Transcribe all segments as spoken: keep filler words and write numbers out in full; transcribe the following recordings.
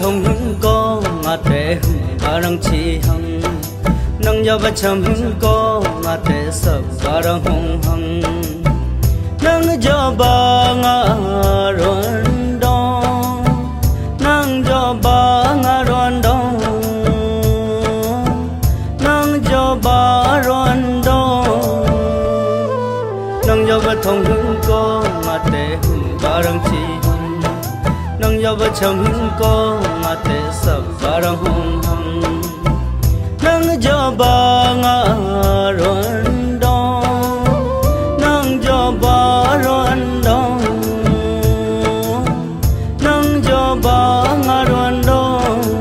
thông hứng có ngà tệ bà răng chi hằng nang yo ba cham hứng có ngà tệ sập bà răng hong hằng nang yo ba ngà ruan do nang yo ba ngà ruan do nang yo ba ruan do nang yo ba thông hứng có ngà tệ bà răng chi nang yo ba cham hứng có ngà tệ sập bà răng hong hằng nang yo ba ngà ruan do nang yo ba ruan do nang yo ba ngà ruan do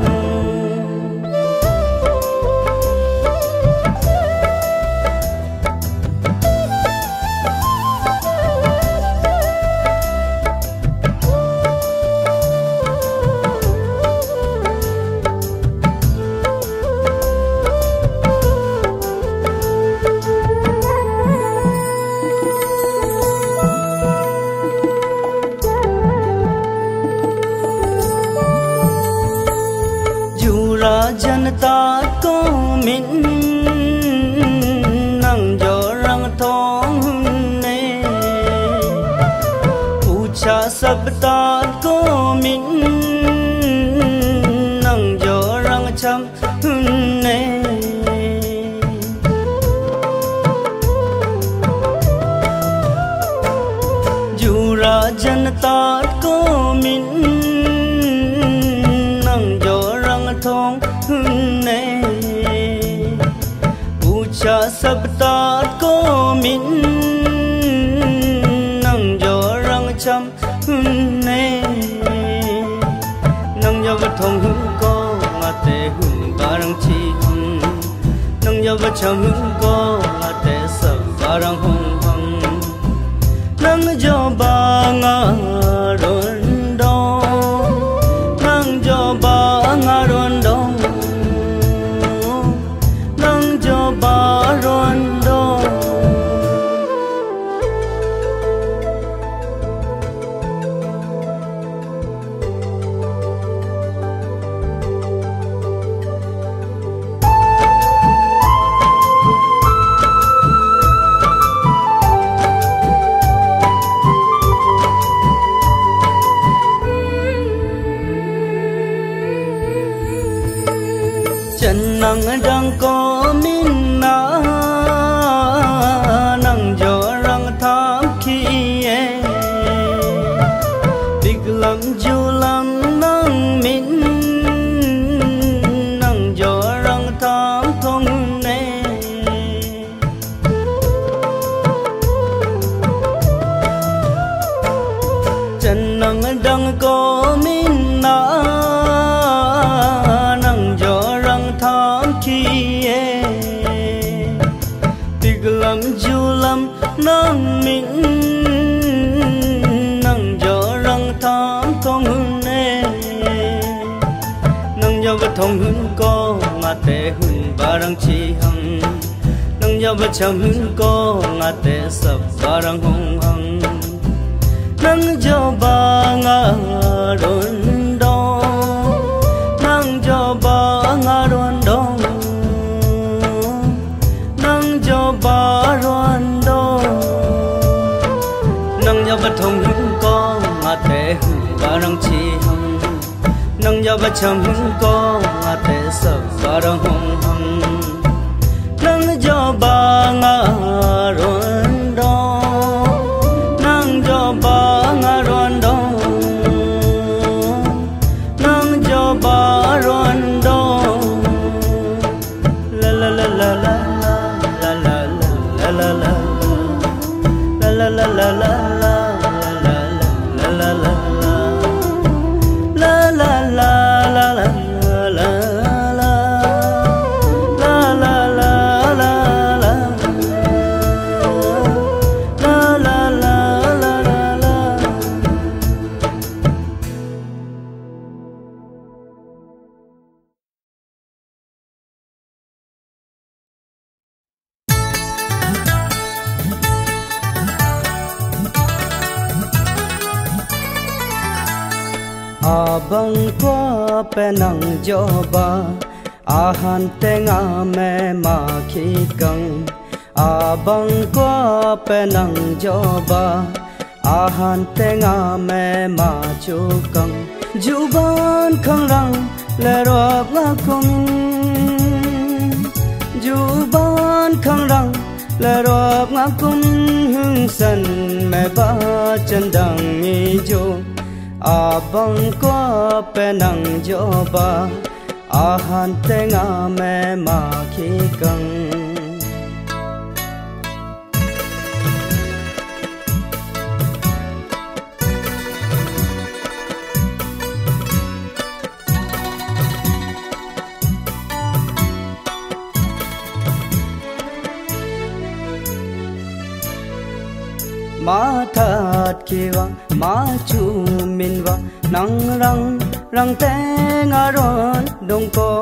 जनता को मिन नंग जो रंग थोंग ने पूछा सब तात को मिन नंग जो रंग छम ने जूरा जनता को मिन नंग जो रंग थोंग ने पूछा सब तात को मिन नंग जो रंग छम ने नंग जो बथोंग को ngate hung barang chi hung nang yo ba cham ko ngate sab barang hung hung nang yo ba nga ron do nang yo ba nga ron do ba ron do chân nang đang có min na nang jo rang tham khi e big lam ju lam nang min nang jo rang tham thong ne chân nang đang có min na nang jo rang tham khi e lam ju lam nang min nang jo rang tham thong ne nang yo ba thong hun ko nga te hun ba rang chi hang nang yo ba cham hun ko nga te sab ba rang hong hang nang yo ba nga ron do nang yo ba nga ron do ba ron do nang yo ba thong hung ko nga te hung ba rang chi hang nang yo ba cham hung ko nga te sab ba rang hong hang nang yo ba nga ron do nang yo ba nga ron do nang yo ba ron do la la la la la la la la la la la la la la la la la la la abang kwa penang joba ahan tenga me ma khi kang abang kwa penang joba ahan tenga me ma chu kang juban khang rang le rok nga kum juban khang rang le rok nga kum hung san me ba chân dang ni jo abang kwa penang joba ahan tenga me ma khi kang ma thật kiwa ma chu min wa nang rang rang te nga ron dong ko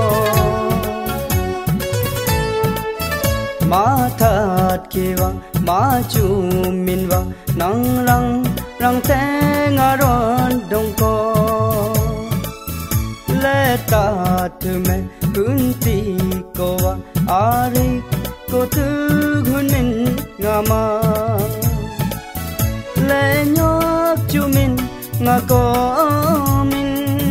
ma thật kiwa ma chu min wa nang rang rang te nga ron dong ko le ta tu me kun ti ko wa ari ko tu gun min nga ma lệ nhóc chú mình ngà có mình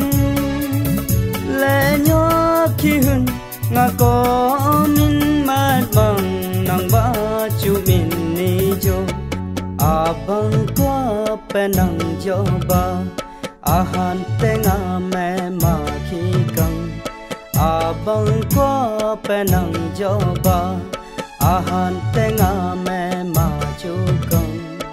lệ nhóc khi hưng ngà có mình mát bằng nàng ba chú mình ni jo à bằng qua bên nàng jo ba à han tên à mẹ mà khi căng à bằng qua bên nàng jo ba à han tên à mẹ mà chú căng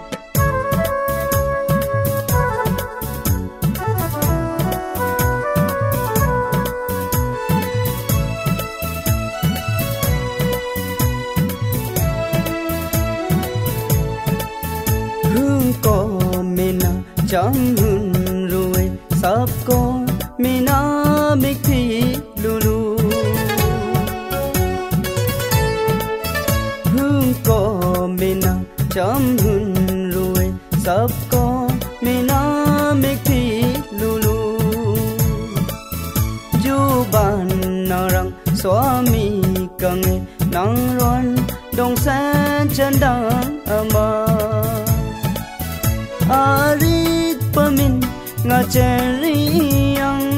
có mina chẳng hun rồi sắp có mina mít thi lulu hương có mina chẳng hun rồi sắp có mina mít thi lulu du ban na rang swami kang nang ron dong san chân đang ama arit pamin nga cheriyang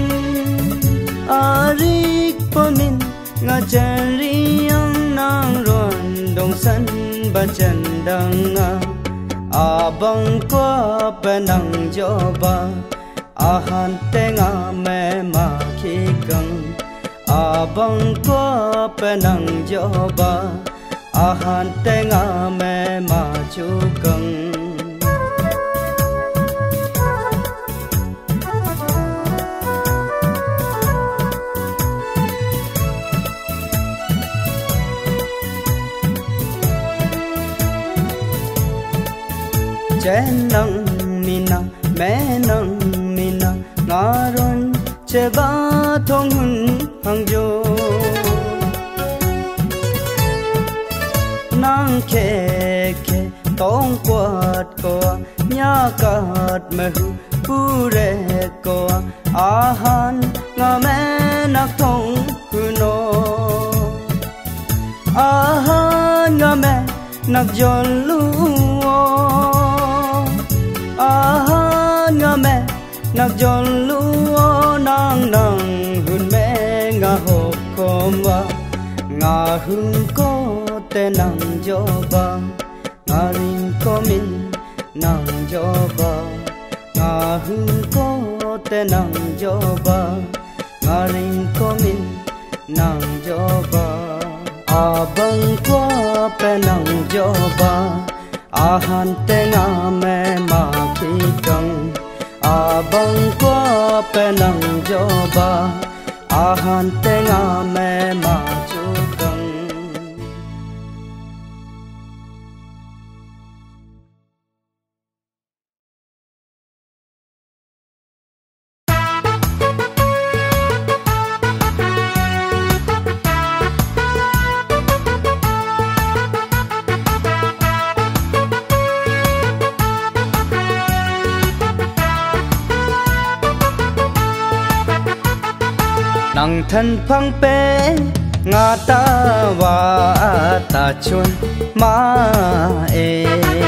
arit pamin nga cheriyang nang ron dong san ba chân dang abang kwa penang joba ahan tenga me ma khi kang abang kwa penang joba ahan tenga me ma chu kang chen nang mina mẹ nang mina nga ron che ba thong hun hang jo nang khe khe tong quat ko nya kat me hu pu re ko a han nga mẹ nak thong hu no a han nga mẹ nak jon lu ahan nga me nak jon luo nang nang hun me nga hop kom wa nga hun ko te nang jo ba nga rin ko min nang jo ba nga hun ko te nang jo ba nga rin ko min nang jo ba abang ko pe nang jo ba ahan tenga me ma khi kang abang kwa penang joba ahan tenga me ma chu kang thân phăng pe ngà ta và ta chuan ma e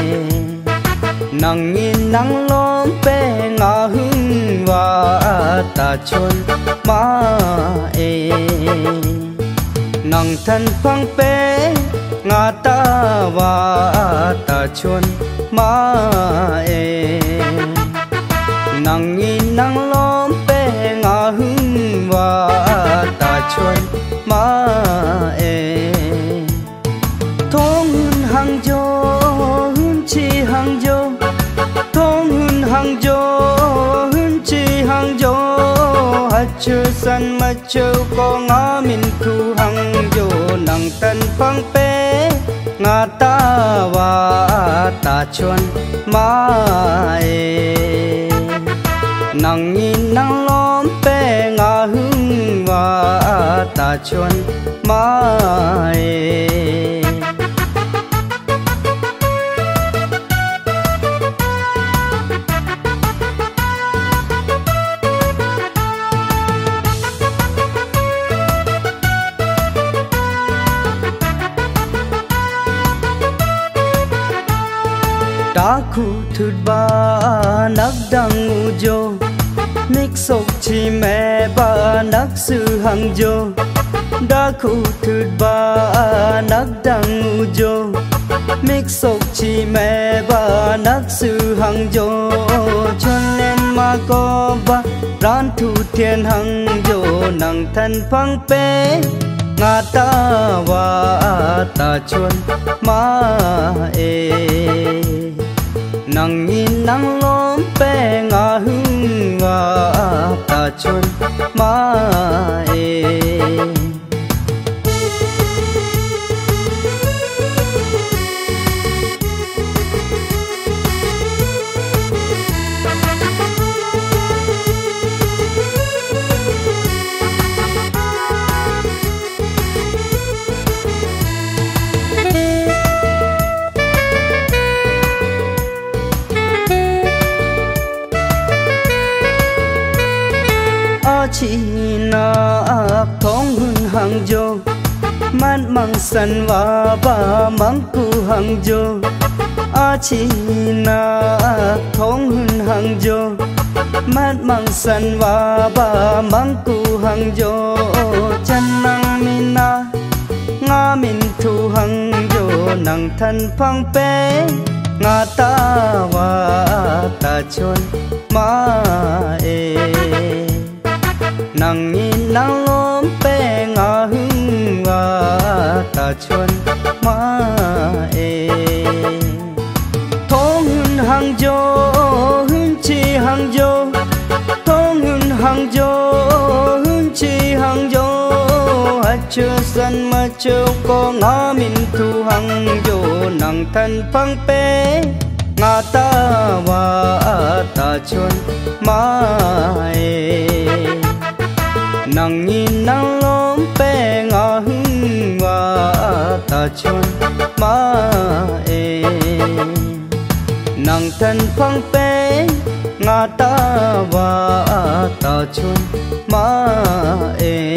nàng in nắng lom pe ngà hưng và ta chuan ma e nàng thân phăng pe ngà ta và ta chuan ma e nàng in nắng lom pe ngà hưng và ta chuan ma e thong hun hang jo hun chi hang jo thong hun hang jo hun chi hang jo hat chu san ma châu ko ngã min khu hang jo nàng tân phang pe ngà ta và ta chuan ma e nàng in nắng lom pe ngà hưng và ta chuan ma e đã khu thụt ba nắc đăng u jo mix sốc chi mẹ ba nắc sư hằng jo đã khu thụt ba nắc đăng u jo mix sốc chi mẹ ba nắc sư hằng jo cho nên mà có ba ran thu thiên hằng jo nàng thân phăng pe ngà ta và ta chuan ma e nàng in nắng lom pe ngà hưng và ta chuan ma e chỉ na thong hun hang jo man mang san wa ba mang ku hang jo a chi na thong hun hang jo man mang san wa ba mang ku hang jo chan nang min na nga min thu hang jo nang thân phang pe ngà ta wa ta chuan ma e nàng in nắng lom pe ngà hưng và ta chuan ma e thong hun hang jo hun chi hang jo thong hun hang jo hun chi hang jo hat chưa san ma châu có ngã min thu hang jo nàng thân phang pe ngà ta và ta chuan ma e nàng in nắng lom pe ngà hưng và ta chuan ma e nàng thân phang pe ngà ta và ta chuan ma e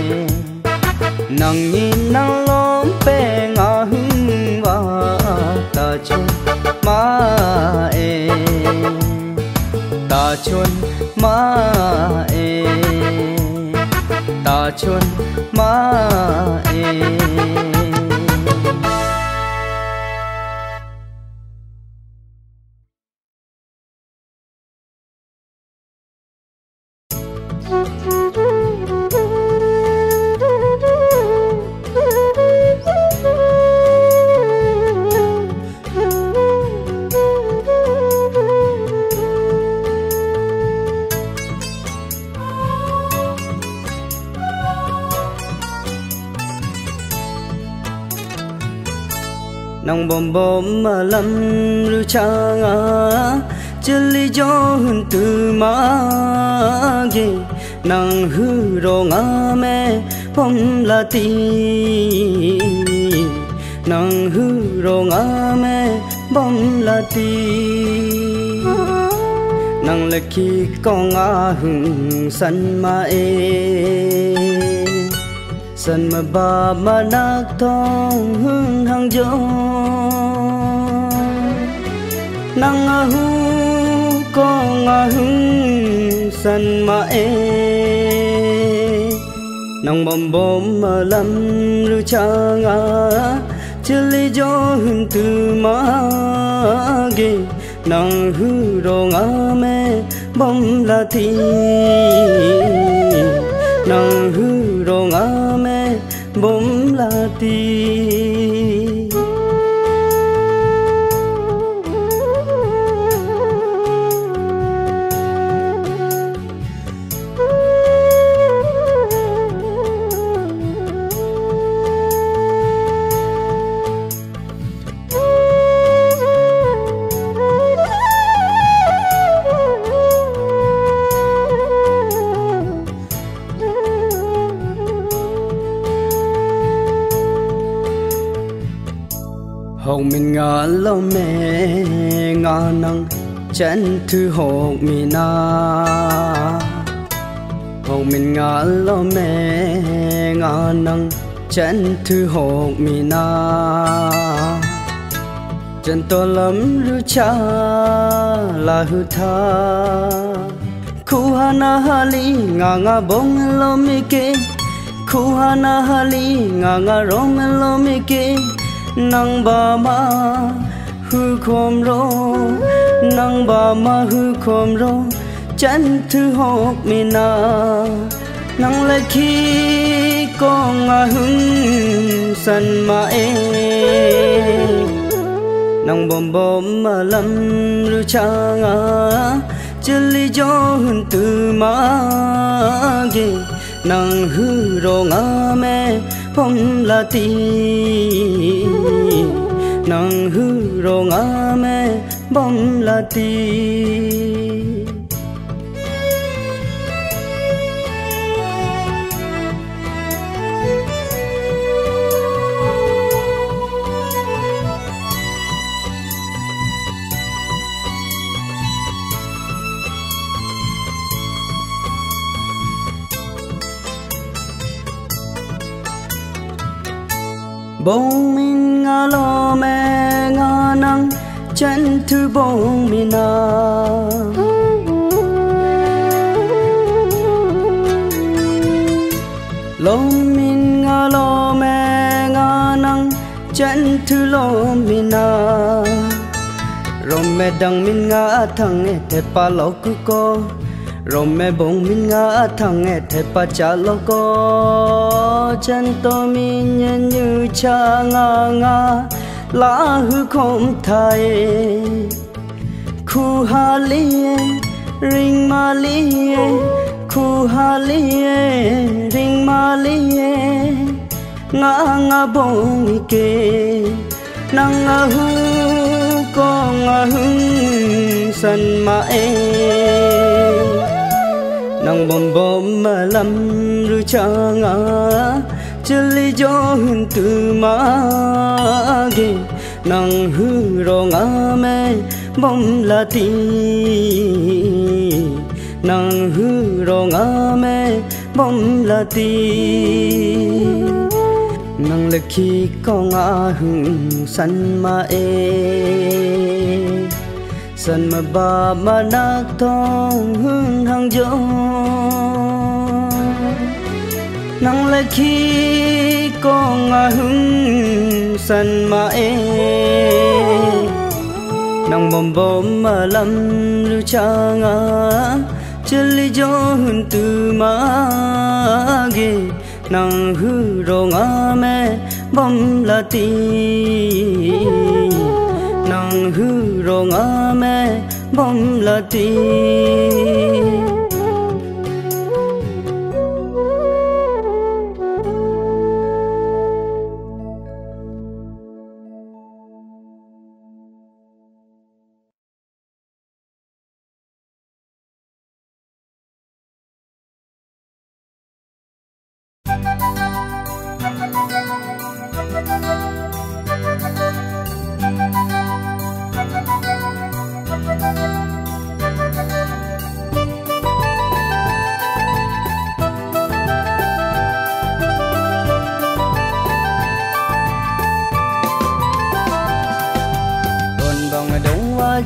nàng in nắng lom pe ngà hưng và ta chuan ma e ta chuan ma e ta chuan ma e nong bom bom mà lâm lưu chang à chân lý cho hơn từ má ghê nàng hư rô ngã mẹ phong là ti nàng hư rô ngã mẹ bom là ti nàng là khi con ngã hừng sân mà ê sân mà ba mà nát thong hương hàng gió nắng a hu con a hương sân mà e nắng bom bom mà lâm lưu chang a chili gió hương từ má ghê nắng hư rong a mê bom la thi nang hư rong a mê bom la ti hồng mình ngã lo mẹ ngã nắng chân thư hồng mình na hồng mình ngã lo mẹ ngã nắng chân thư hồng mình na chân to lắm lưu cha là hư tha khu hana hali ngã ngã bông lo mi kê khu hana hali ngã ngã rong lo mi kê nang ba ma hư khom ro nang ba ma hư khom ro chân thư hộp mi na nang lại khi con a hưng sân ma e nang bom bom ma lâm lưu chang a chili gió hương từ má ghê nang hư ro ngã mê phong la ti nang hư ro ngã mê bom la ti bông min ngã lo mẹ ngã nắng chân thư bông min na lo min ngã lo mẹ ngã nắng chân thư lo min na rom mẹ đằng min ngã thằng e thế pa lo cứ co rom mẹ bông min ngã thằng e thế pa cha lo co chân to min nhân như cha ngã ngã lá hư không thay khu hà lie ring ma lie khu hà lie ring ma lie ngã ngã bông kê nang a hu con a hưng sân ma e nang bom bom ma lâm lưu chang a chili gió hương từ má ghê nang hư ro ngã mê bom la ti nang hư ro ngã mê bom la ti nang lệ khi con a hưng sân ma e sân mà ba mà nát thong hương hàng gió nang lại khi con a hưng sân ma e nang bom bom mà lâm lưu chang a chili gió hương từ má ghê nang hư ro ngã mê bom la ti nang hư ro ngã mê bom la ti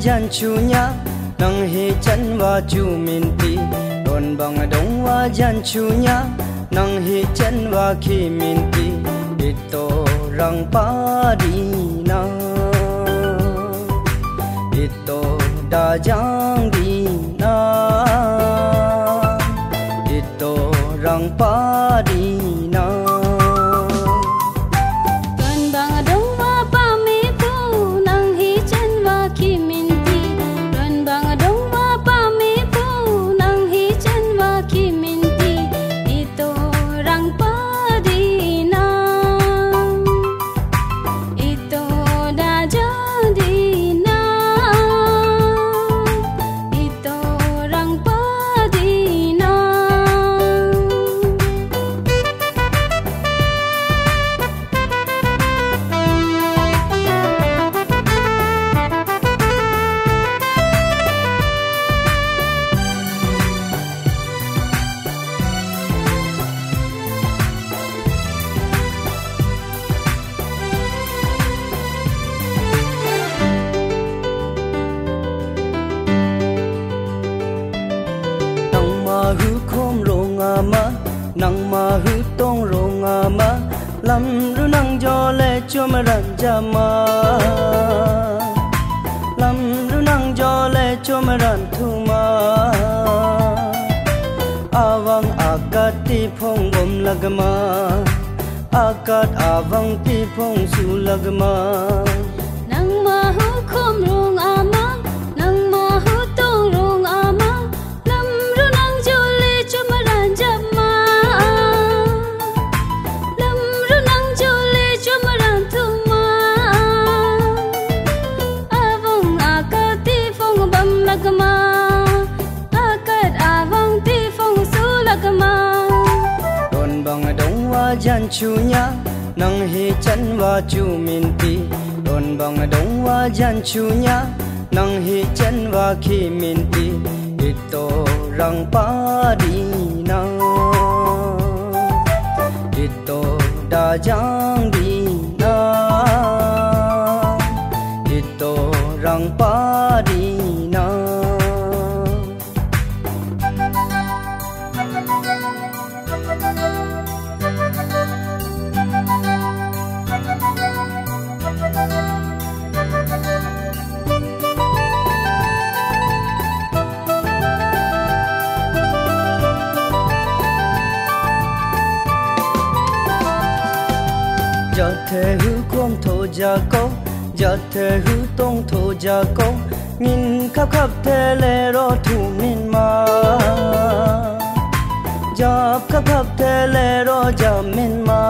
jan chunya nang hi chan wa chu min ti ron bang dong wa jan chunya nang hi chan wa khi min ti ito rang pa di na ito da jang di na ito rang pa di na nang ma hu tong rong ama lam ru nang jo le cho ma ran ja ma lam ru nang jo le cho ma ran thu ma awang akati phong bom lagma akat awang ti phong su lagma nang ma hu khom rong ama nang ma hu tong rong ama lam ru nang jo le cho ma ran ja ma jan chunya nang hi chan wa chu min ti ron bang dong wa jan chunya nang hi chan wa khi min ti ito rang pa di na ito da jang di na ito rang pa di na giờ thế hư quang thổ gia câu giờ thế hư tông thổ gia câu nhìn khắp khắp thế lệ ro thủ min ma giờ khắp khắp thế lệ ro giờ min ma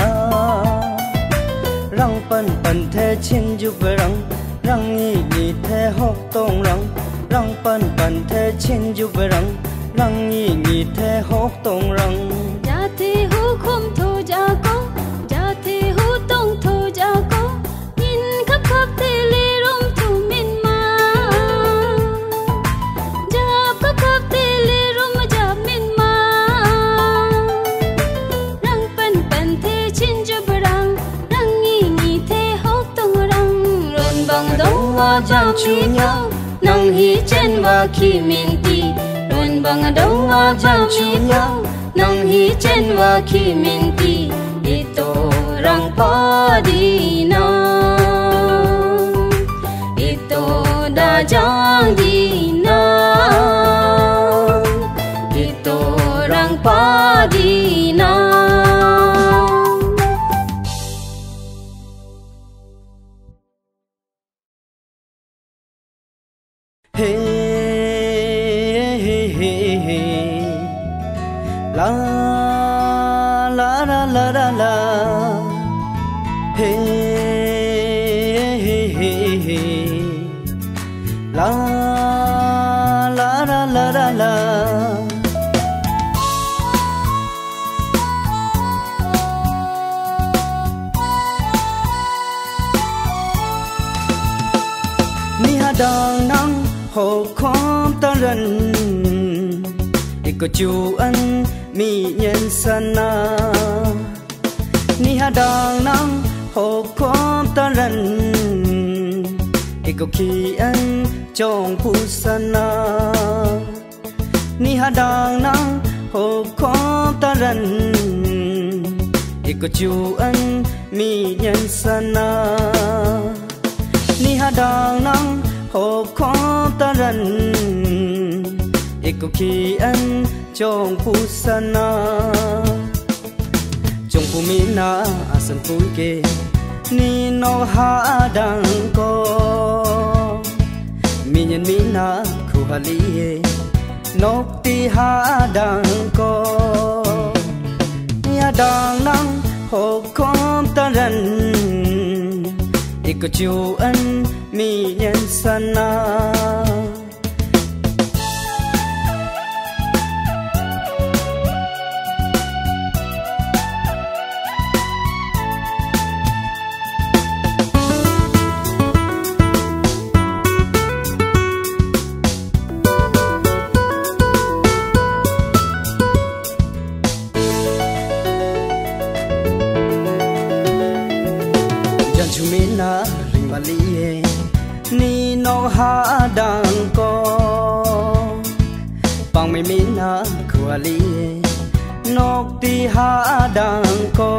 răng pan pan thế chín dục răng răng nhị nhị thế hốc tông răng răng pan pan thế chín dục răng răng nhị nhị thế hốc tông răng giờ thế hư khom thổ gia câu tông thổ gia câu nhìn khắp khắp thế lệ rom thủ min ma giờ khắp khắp thế lệ rom giờ min ma răng pan pan thế chín cho răng răng nhị nhị thế hốc tông răng ron bang dong wa jan chunya nang hi chen wa khi min ti ron bang dong wa jan chunya nang hi chen wa khi min ti ito rang pa di na ito da jang di na ito rang pa di na hey hey hey hey la la la la la la hey hey hey hey la la la la la la ni hadang nang ho khom ta ran iko chu an mi nhân sana ni hadang nang ho khom ta ran iko khi anh trong pusana ni hadang nang ho ko taran iko chu anh mi nhân sana ni hadang nang ho ko taran iko khi anh trong pusana trong pumina asan puike ni no hadang ko mi nhân mina khu hali nóc ti hadang ko ya dang nang ho kom taran iko chu anh mi nhân sana Chumina rimbalie ni no hadang ko pang mi mina kualie nok ti hadang ko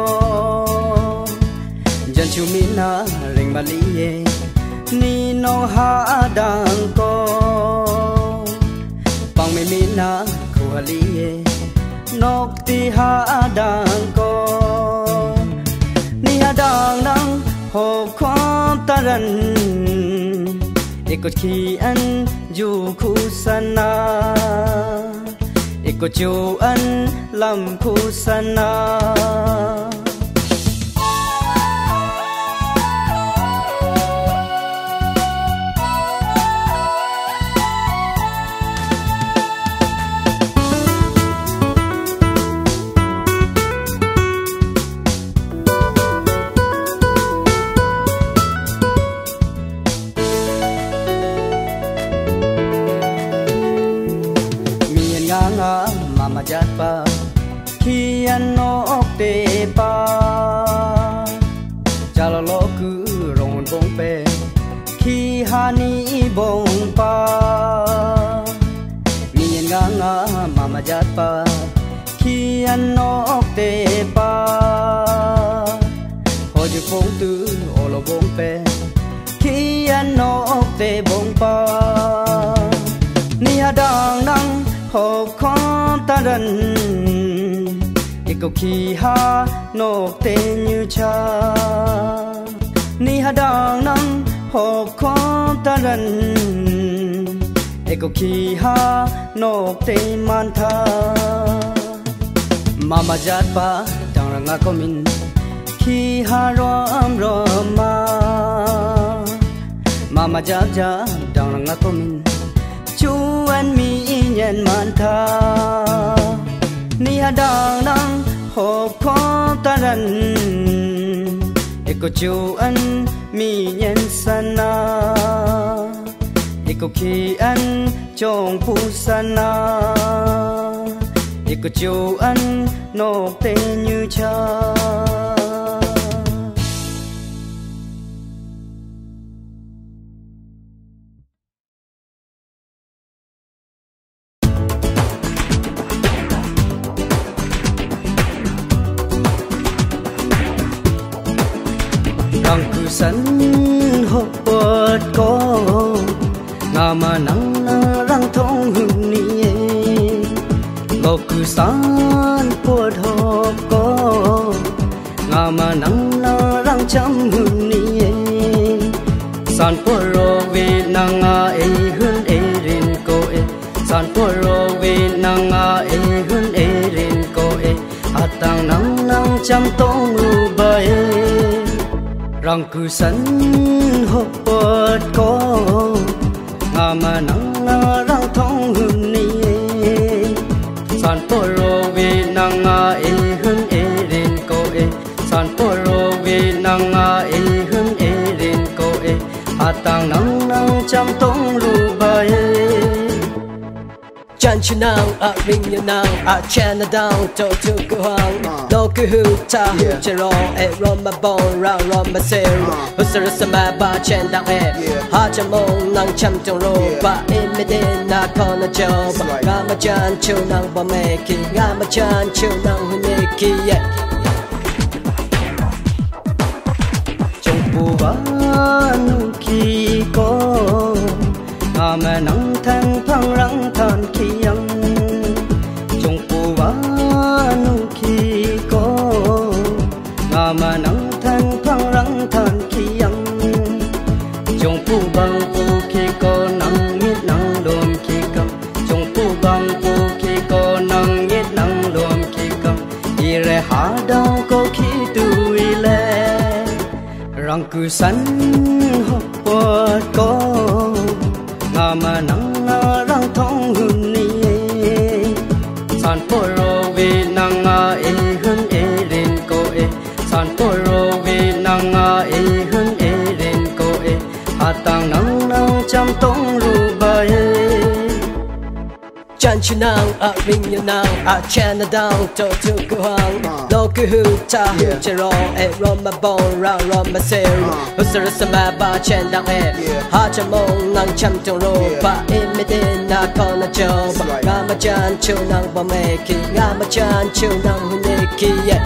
jan chumina rimbalie ni no hadang ko pang mi mina kualie nok ti hadang ko ni hadang nang ho kom taran iko khi anh du khu sana iko chu anh làm khu sana mama jat pa khi anh nóc tê pa chalo lo ku rong bong pe khi hani bong pa miền nga nga mama jat pa khi anh nóc tê pa ho ju bong tu olo bong pe khi anh nóc tê bong pa ni hadang nang ho kom taran iko khi ha nok te như cha ni hadang nang ho kom taran iko khi ha nok te man tha mama jat pa dang ranga komin khi ha rom rom ma mama jat ja dang ranga komin chu anh mi nhân man tha ni hadang nang ho kom taran iko chu anh mi nhân sana iko khi anh trong pusana iko chu anh nok te như cha răng cứ sân hộp bớt có ngà mà nắng răng thông hương ni ngọc cứ san bớt hộp có ngà mà nắng răng chăm hương ni san bớt rồi về nàng ai hơn ai rin cô e san bớt rồi về nàng ai hơn ai rin cô e atang nắng nắng chăm tông bay răng cứ sân hộp bớt có ngà mà nắng răng thông hương ni san po ro về nàng ai hơn ai rin cô e san po ro về nàng ai hơn ai rin cô e atang nắng nắng chăm tông lu bay chan you now, I ring you now, I channel down to to go hang. No ku hu ta hu chero, e rom ma bon ra rom ma se. Hu sir sa ma ba chen dang e. Ha cha mong nang cham tong ro ba in me din na kon na job. Ga ma chan chu nang ba me ki, ga ma chan chu nang hu ne ki yeah. Trong pu ba nu ki ko, nga ma nang thang phang rang than ki yang. Trong pu ba nu ki ko, nga ma nang thang phang rang than ki yang. Trong pu bang pu ki ko nang mít nang đom ki kam. Trong pu bang pu ki ko nang mít nang đom ki kam. Ire ha dang ko ki tu ile. Rang cứ sắn hộp bọt có, nga mà nắng na rang thong hun ni. San poro vi nang a e hun e rin ko e. San poro vi nang a e hun e rin ko e. Atang nang nang cham tong ru ba e. Chan you now, I ring you now, I channel down to to go hang. No ku hu ta hu chero, e rom ma bon ra rom ma se. Hu sir sa ma ba chen dang e. Ha cha mong nang cham tong ro ba in me din na kon na job. Ga ma chan chu nang ba me ki, ga ma chan chu nang hu ne ki yeah.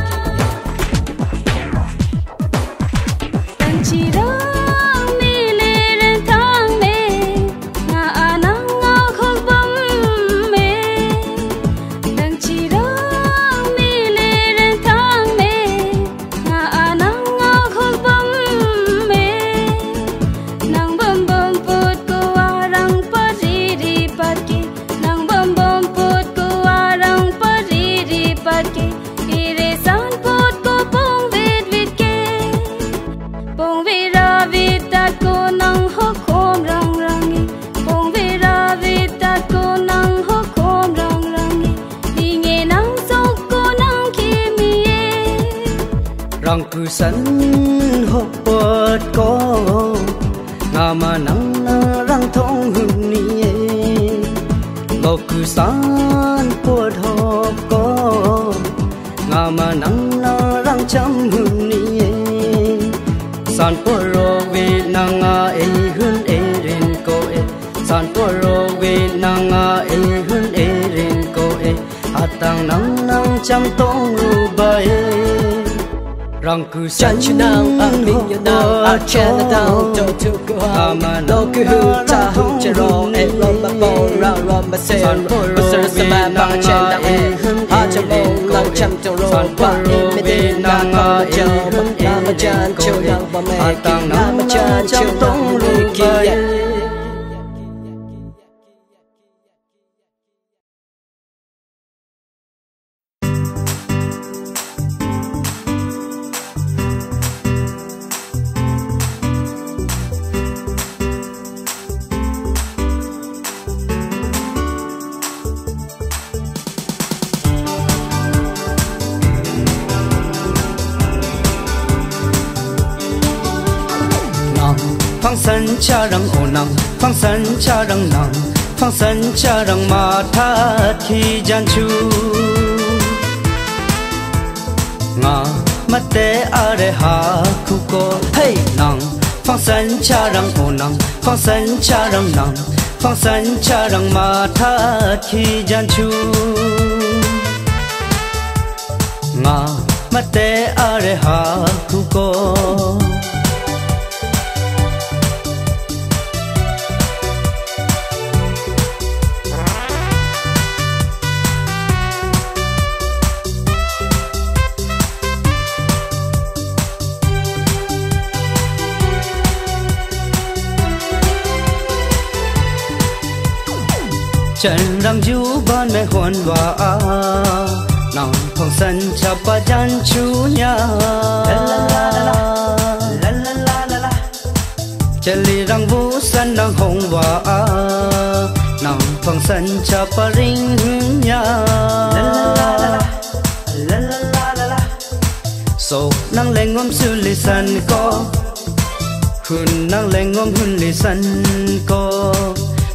Tan chi rang mi le ren thang me, nga anang ngao khóc bom me. Tan chi rang mi le ren thang me, nga anang ngao khóc bom me. Nang bom bom put ko arang pari ri patki, nang bom bom put ko arang pari ri patki. Ire san put ko pong vid vid ke. Bong vera vita ko nang ho khom rang rangi. Bong vera vita ko nang ho khom rang rangi. Dinge nang sok ko nang kimi e. Rang cứ sắn hộp bọt có, nga mà nắng na rang thong hun ni e. Lo cứ san bọt hộp có, nga mà nắng na rang cham hun ni e. San poro vi nang a e hun e rin ko e. San poro vi nang a e hun e rin ko e. Atang nang nang cham tong ru ba e. Rang cứ Chan you now, I ring you now, I channel down to to go hang. No ku hu ta hu chero, e rom ma bon ra rom ma se. Hu sir sa ma ba chen dang e. Ha cha mong nang cham tong ro ba in me din na kon na job. Ga ma chan chu nang ba me ki, ga ma chan chu nang hu ne ki yeah. Phang sân cha răng ô nang, phang sân cha răng nang, phang sân cha răng ma tha khi gian chu. Nga mắt té a re ha khu ko hey nang, phang sân cha răng ô nang, phang sân cha răng nang, phang sân cha răng ma tha khi gian chu. Nga mắt té a re ha khu ko. Chân răng du ban mẹ hồn và nàng phong sân chắp ba gian chú nhà. Chân li răng vũ sân nàng hồng và nàng phong sân chắp ba ring hương nhà. So nàng lên ngom sư li sân có hun nàng lên ngom hun li sân có.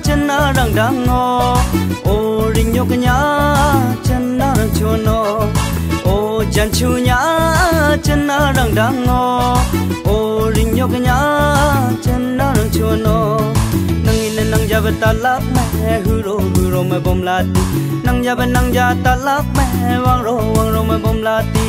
chân na răng đang ngô ô rình nhô cái nhá chân na răng chua nô ô chan chu nhá chân na răng đang ngô ô rình nhô cái nhá chân na răng chua nô nang in nang ja ba ta lak me hu ro hu ro me bom la ti nang ja ba nang ja ta lak me wang ro wang ro me bom la ti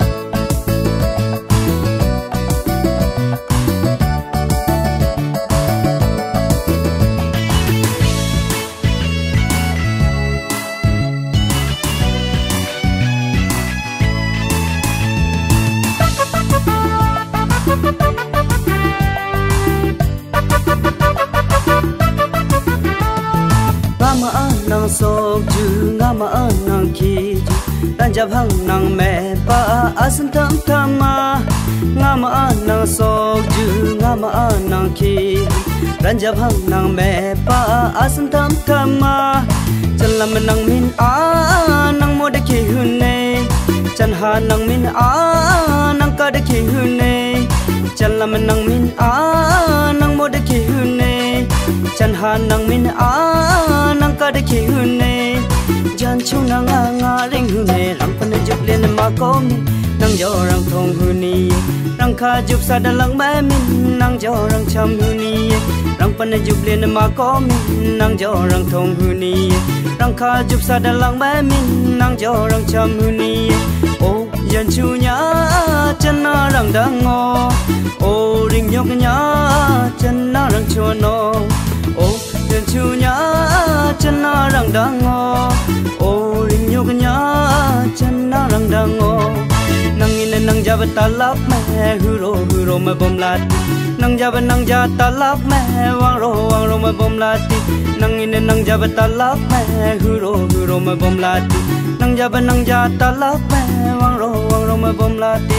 nang sok ju nga ma nang ki dan jab hang nang me pa asan tam tama nga ma nang sok ju nga ma nang ki dan jab hang nang me pa asan tam tama chan lam nang min a nang mo de ki hun ne chan ha nang min a nang ka de ki hun ne chan lam nang min a nang mo de ki hun ne chan ha nang min a nang ka de ki hun ne jan chu nang a nga ring hun ne rang pan jup len ma ko min nang jo rang thong hun ni rang kha jup sa da lang ba min nang jo rang cham hun ni rang pan jup len ma ko min nang jo rang thong hun ni rang kha jup sa da lang ba min nang jo rang cham hun ni ô jan chu nya chân na rang dang ngo ô ring nhok nya chân na rang chua no ô jan chu nya chân na rang dang ngo ô ring nhok nya chân na rang dang ngo nang in nang ja ba ta lak me hu ro hu ro me bom la ti nang ja ba nang ja ta lak me wang ro wang ro me bom la ti nang in nang ja ba ta lak me hu ro hu ro me bom la ti nang ja ba nang ja ta lak me wang ro wang ro me bom la ti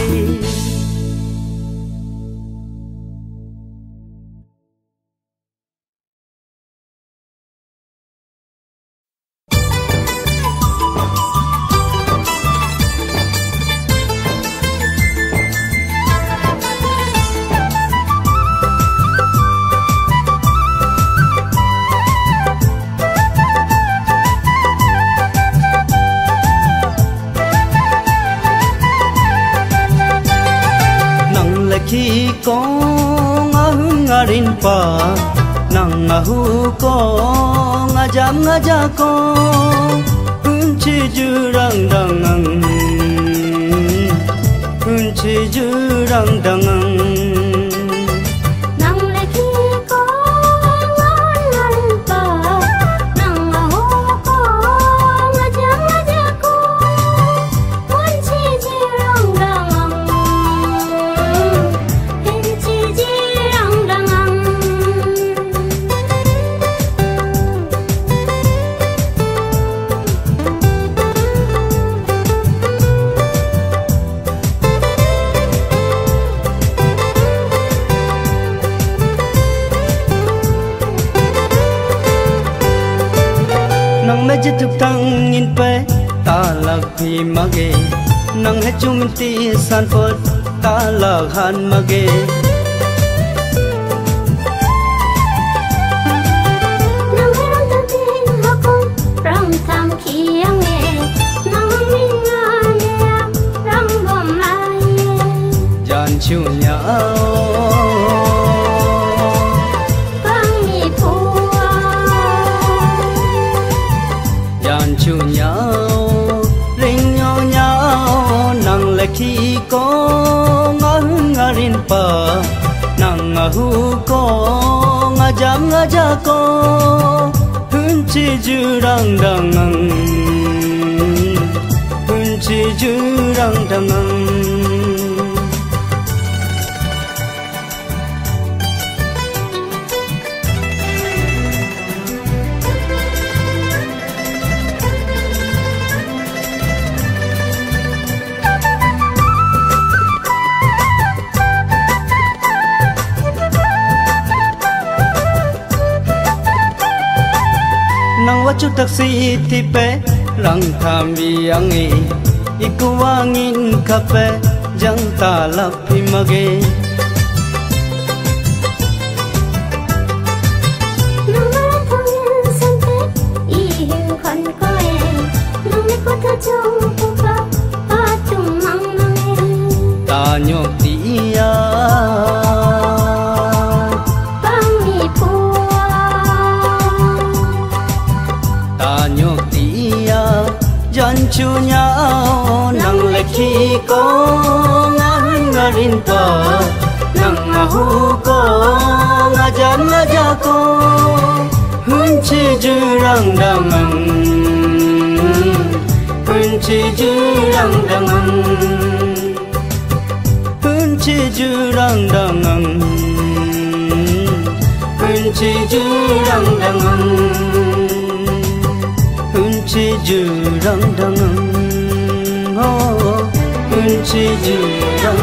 khi có ngã hương ngã rin pa nang ngã hu có ngã jam ngã ja có hun chi ju rang dang ang hun chi ju rang dang ang nang me jituk tang in pe ta lag phi mage nang he chum ti san phot ta lag han mage nang he rang ta tin ha kon rang tham khi ang e nang min nga ne rang bom lai jan chu nya chu nhau ring nhau nhau nang le khi có ngã ngã rin pa nang ngã hu có ngã jam ngã ja có hun chi ju rang dang ang hun chi ju rang dang ang nang wachu taksi tipe rang tham vi angi ikuwangin kape jang talap himage nang chu nhau nang le khi ko ngan ngarin to nang ma hu ko ngajam ngaja ko hun chi ju rang dang hun chi ju rang dang hun chi ju rang dang hun chi ju rang dang hun chi ju rang dang hun chi ju rang